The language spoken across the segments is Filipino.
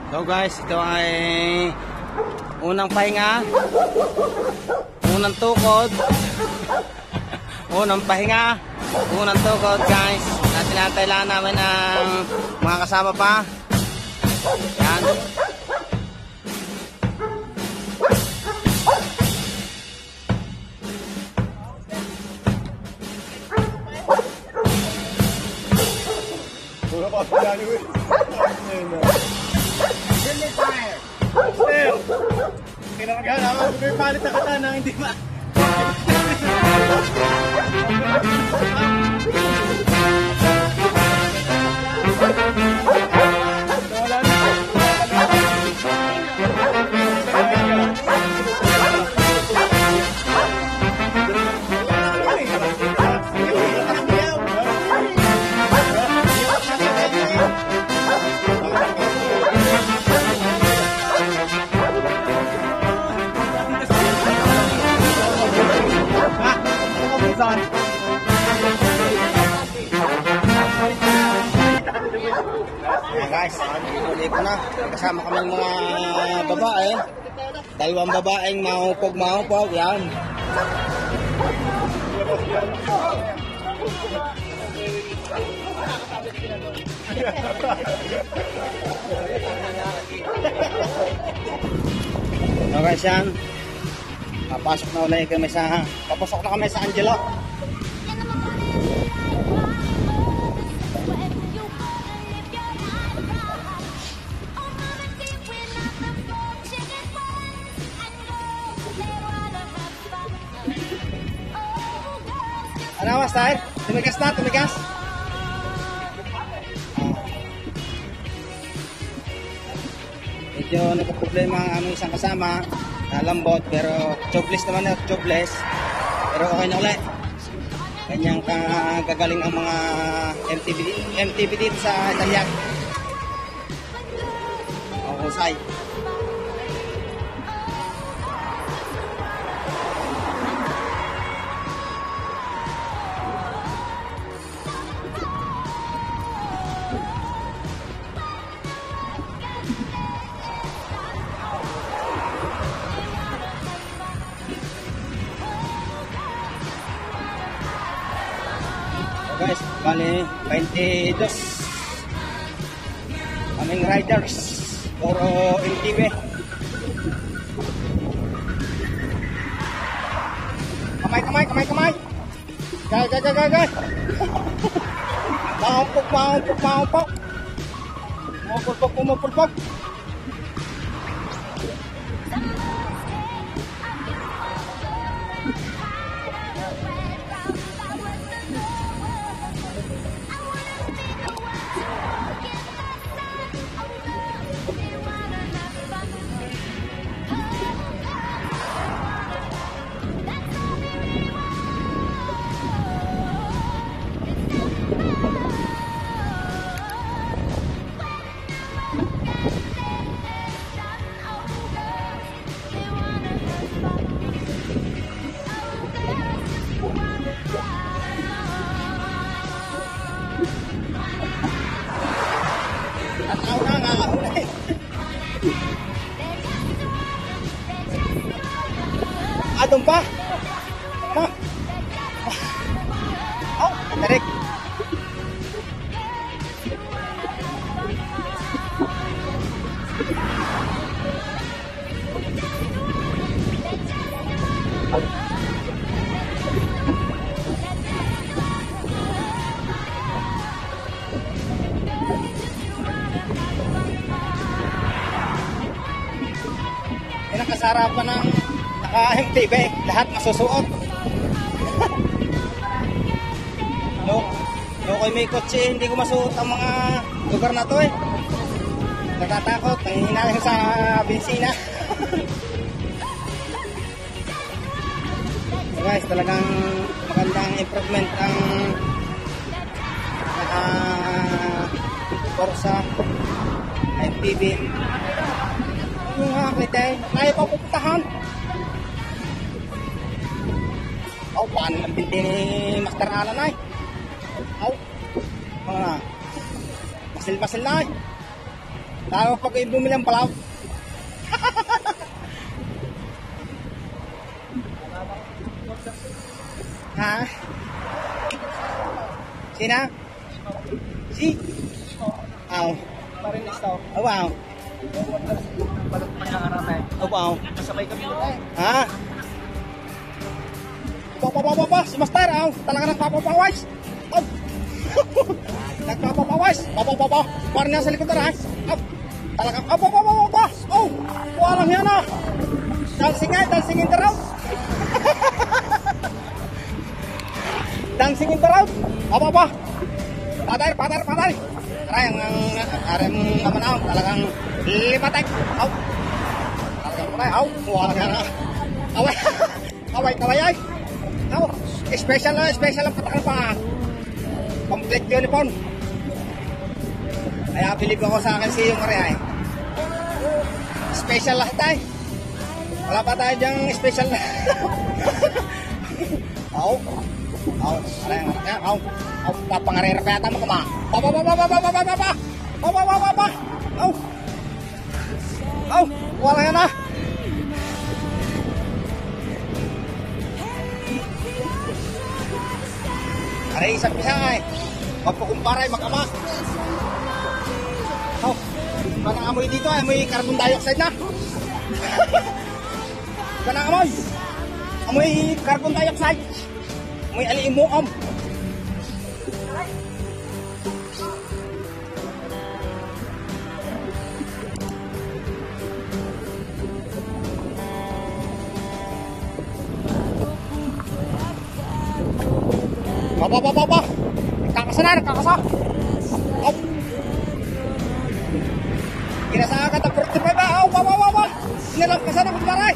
So guys, ito ay unang pahinga, unang tukod, unang pahinga, unang tukod guys. At tinatailangan namin ang mga kasama pa. Yan. Kinamagana ako, may palit na kata na hindi ma... Guys, huli ko na. Kasama kami mga babae. Dalawang babaeng mahupog. Yan. So guys, yan. Papasok na ulit kami sa... Papasok na kami sa Angelo. Ano mas tayo? Tumigas na, tumigas. Medyo nagka-problema ang aming isang kasama. Lambot, pero jobless naman na, jobless. Pero okay na ulit. Kanyang kagagaling ang mga MTV dito sa Italian. O, husay. Guys, bali 22 aming riders puro MTV. Kamay gay Maupulpok. Adong pa? Ha? Oh, tarik. Pinakasarapan ng naka-MTV, lahat masusuot. No ko'y may kotse, hindi ko masuot ang mga lugar na to eh. Natatakot, nanghihinalang sa bensina. So guys, talagang magandang improvement ang Corsa MTV. Yung nga, tayo pa pupuntahan. Oh, paano ng binti ni Master Alan ay? Oh, masil-masil na ay. Lalo pag bumili ang palaw. Ha? Sina? Si? Aw. Parinis to. Oh, wow. Balot pa niya karami. Oh, wow. Kasabay kami nito eh. Ha? Pa, si Master, aw. Talaga nagpapapawais. Aw. Nagpapapawais. Pa. Parang niya sa likod na, ha? Aw. Talaga, pa. Aw. Walang yan, ah. Dancing in the road. Dancing in the road. Pa. Patay. Aray, ang naman, aw. Talagang limatek. Aw. Talagang patay, aw. Walang yan, ah. Kaway, ay. Aw, special ang patakal pa. Complete uniform. Kaya bilib ako sa akin si yung Maria eh. Special lahat tayo. Wala pa tayo dyang special na. Aw. Aray, aw. Papangarera pa yata mo kuma. Pa. Aw, wala yan ah. Aray, isang pisa ay. Magpukumpara ay mag-ama. Oh, parang amoy dito ay amoy carbon dioxide na. Parang amoy. Amoy carbon dioxide. Amoy alimuam. Pa. Kakasa. Aw. Ginasa ka ta 45 ba? Aw, pa. Nilang kasa na kumparay.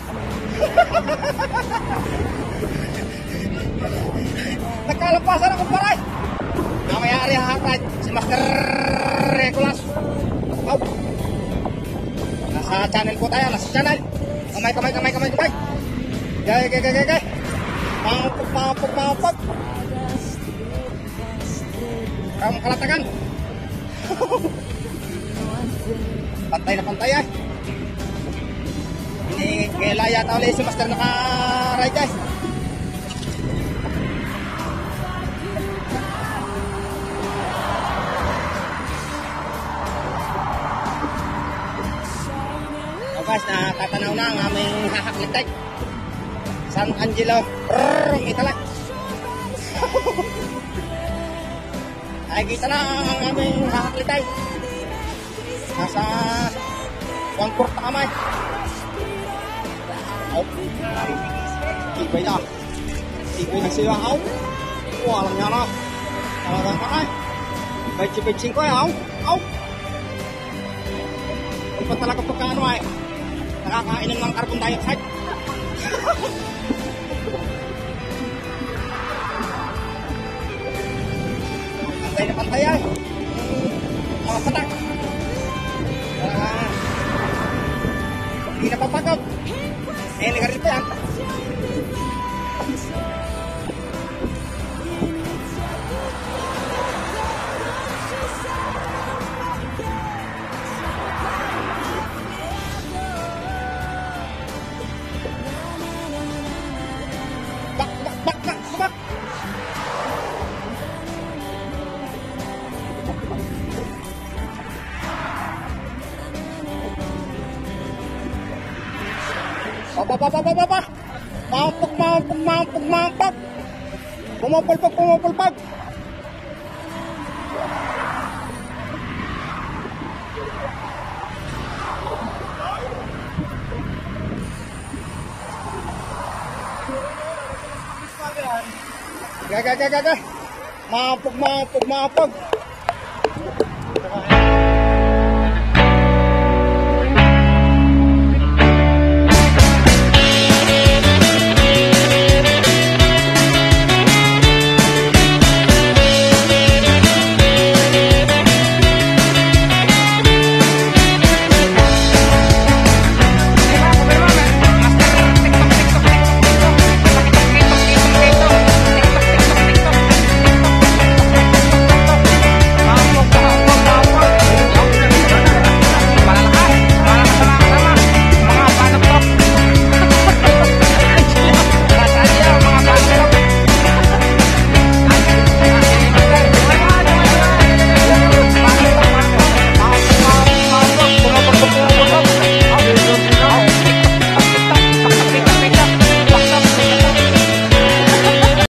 Nagkalampasan na kumparay. Namayari hahatay si Master Regulas. Aw. Nasa channel po tayo, nasa channel. Kamay. Gay. Pampag. Kamu kalatagan. Pantay ay. Ini kaya yata ulit si Master naka-ride ay. O guys, natatanaw na ang aming hahaklitek. San Angelo. Italag. Ay, kita na ang aming hahaklitay. Nasa 1/4 kamay. Aw. Ibay na siya, aw. Walang yan na. Talagang kamay. Betsi-betsin ko ay, aw. Hindi pa talaga pagkaano ay. Nakakainom ng carbon dioxide. Pantay ay. Mga patak. Hindi na papagod. Nagarit pa yan. Bak. Pa. Mampag. Pumapalpag. Gagag. Mampag.